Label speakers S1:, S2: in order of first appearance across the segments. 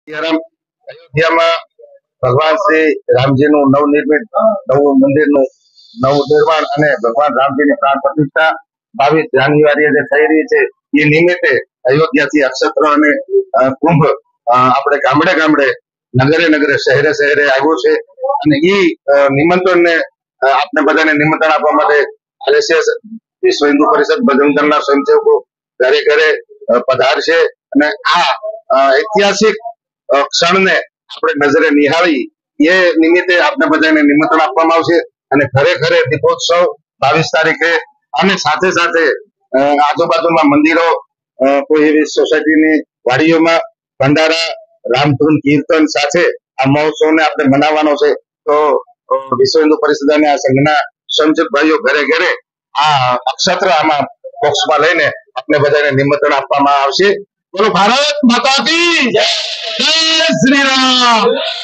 S1: અયોધ્યામાં ભગવાન શ્રી રામજીનું નવનિર્મિત નવું મંદિરનું નવું નિર્માણ અને ભગવાન રામજીની પ્રાણ પ્રતિષ્ઠા 22 જાન્યુઆરીએ જે થઈ રહી છે એ નિમિત્તે અયોધ્યાથી અક્ષત્ર અને કુંભ આપણે ગામડે ગામડે નગરે નગરે શહેરે શહેરે આવ્યું છે અને એ નિમંત્રણને આપણે બધાને નિમંત્રણ આપવા માટે આરએસએસ વિશ્વ હિન્દુ પરિષદ બજરંગ દળના સ્વયંસેવકો ઘરે ઘરે પધારશે અને આ ઐતિહાસિક ક્ષણને આપણે નજરે નિહાળી એ નિમિત્તે આપણે બધાને નિમંત્રણ આપવામાં આવશે અને ઘરે ઘરે દીપોત્સવ 22 તારીખે અને સાથે સાથે આજુબાજુમાં મંદિરો કોઈ એવી સોસાયટીની વાડીઓમાં ભંડારા રામધૂન કીર્તન સાથે આ મહોત્સવને આપણે મનાવવાનો છે. તો વિશ્વ હિન્દુ પરિષદ અને આ સંઘના સ્વયંસેવક ભાઈઓ ઘરે ઘરે આ અક્ષત્ર આમાં બોક્સમાં લઈને આપણે બધાને નિમંત્રણ આપવામાં આવશે. બોલો ભારત માતા કી જય. જય શ્રી રામ.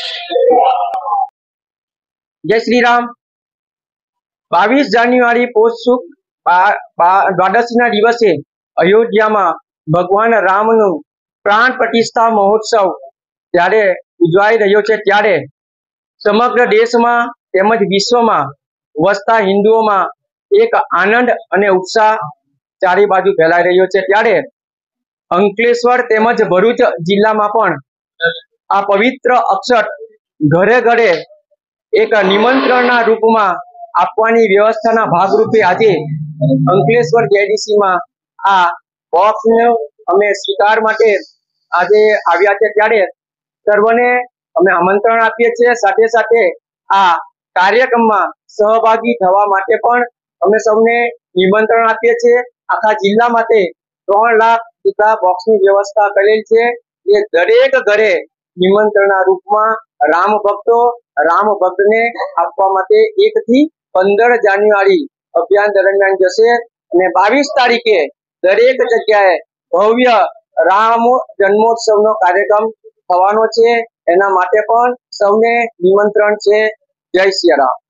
S2: જય શ્રી રામ. 22 જાન્યુઆરી પોષ સુદ દ્વાદશીના દિવસે અયોધ્યામાં ભગવાન રામનું પ્રાણ પ્રતિષ્ઠા મહોત્સવ ત્યારે ઉજવાઈ રહ્યો છે, ત્યારે સમગ્ર દેશમાં તેમજ વિશ્વમાં વસતા હિન્દુઓમાં એક આનંદ અને ઉત્સાહ ચારે બાજુ ફેલાઈ રહ્યો છે. ત્યારે અંકલેશ્વર તેમજ ભરૂચ જિલ્લામાં પણ આ પવિત્ર અક્ષર ઘરે ઘરે એક નિમંત્રણના રૂપમાં આપવાની વ્યવસ્થાના ભાગરૂપે આજે અંકલેશ્વર જેડીસીમાં આ બોક્સને અમે સ્વીકાર માટે આજે આવ્યા છે. ત્યારે સર્વને અમે આમંત્રણ આપીએ છીએ. સાથે સાથે આ કાર્યક્રમમાં સહભાગી થવા માટે પણ અમે સૌને નિમંત્રણ આપીએ છીએ. આખા જિલ્લા માટે 3 લાખ જેટલા બોક્સની વ્યવસ્થા કરેલ છે. એ દરેક ઘરે નિમંત્રણના રૂપમાં રામ ભક્તને આપવા માટે 1 થી 15 જાન્યુઆરી અભિયાન દરમિયાન જશે અને 22 તારીખે દરેક જગ્યાએ ભવ્ય રામ જન્મોત્સવનો કાર્યક્રમ થવાનો છે. એના માટે પણ સૌને નિમંત્રણ છે. જય શ્રી રામ.